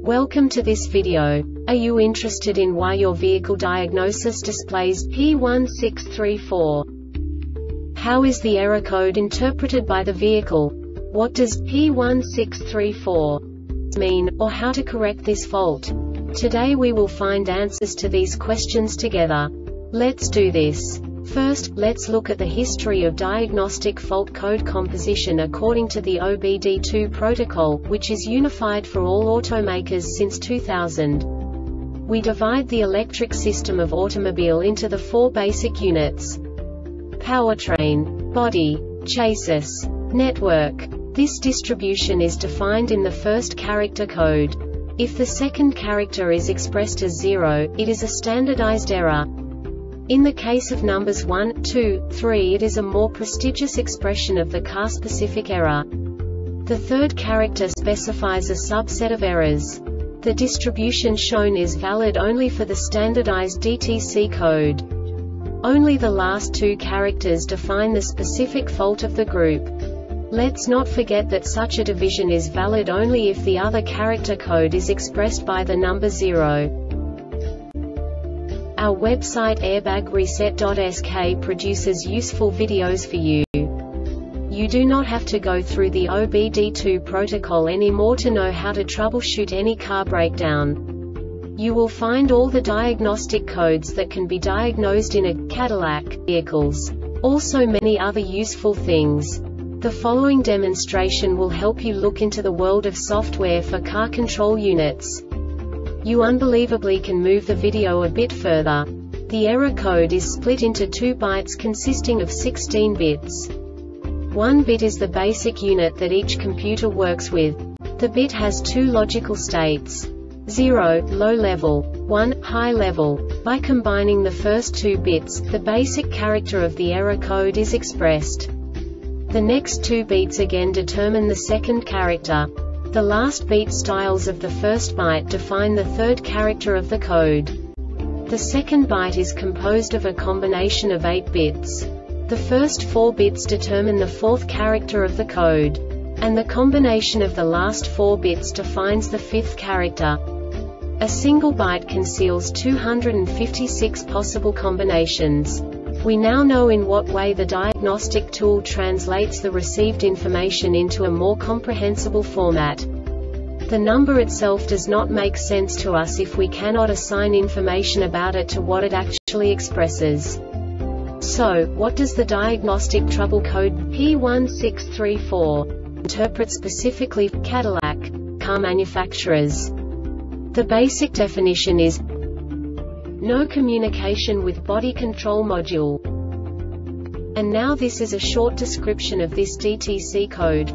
Welcome to this video. Are you interested in why your vehicle diagnosis displays P1634? How is the error code interpreted by the vehicle? What does P1634 mean, or how to correct this fault? Today we will find answers to these questions together. Let's do this. First, let's look at the history of diagnostic fault code composition according to the OBD2 protocol, which is unified for all automakers since 2000. We divide the electric system of automobile into the four basic units: powertrain, body, chassis, network. This distribution is defined in the first character code. If the second character is expressed as 0, it is a standardized error. In the case of numbers 1, 2, 3, it is a more prestigious expression of the car-specific error. The third character specifies a subset of errors. The distribution shown is valid only for the standardized DTC code. Only the last two characters define the specific fault of the group. Let's not forget that such a division is valid only if the other character code is expressed by the number 0. Our website airbagreset.sk produces useful videos for you. You do not have to go through the OBD2 protocol anymore to know how to troubleshoot any car breakdown. You will find all the diagnostic codes that can be diagnosed in a Cadillac vehicles. Also many other useful things. The following demonstration will help you look into the world of software for car control units. You unbelievably can move the video a bit further. The error code is split into 2 bytes consisting of 16 bits. 1 bit is the basic unit that each computer works with. The bit has 2 logical states: 0, low level, 1, high level. By combining the first 2 bits, the basic character of the error code is expressed. The next 2 beats again determine the second character. The last beat styles of the first byte define the third character of the code. The second byte is composed of a combination of 8 bits. The first 4 bits determine the fourth character of the code. And the combination of the last 4 bits defines the fifth character. A single byte conceals 256 possible combinations. We now know in what way the diagnostic tool translates the received information into a more comprehensible format. The number itself does not make sense to us if we cannot assign information about it to what it actually expresses. So, what does the diagnostic trouble code P1634 interpret specifically for Cadillac car manufacturers? The basic definition is no communication with body control module. And now this is a short description of this DTC code.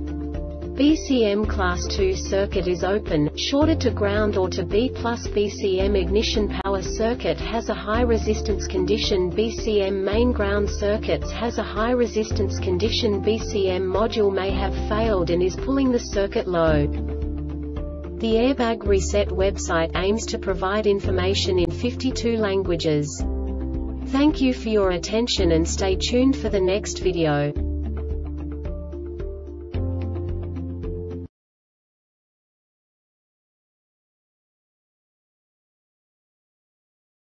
BCM class 2 circuit is open, shorted to ground or to B+. BCM ignition power circuit has a high resistance condition. BCM main ground circuits has a high resistance condition. BCM module may have failed and is pulling the circuit low. The Airbag Reset website aims to provide information in 52 languages. Thank you for your attention and stay tuned for the next video.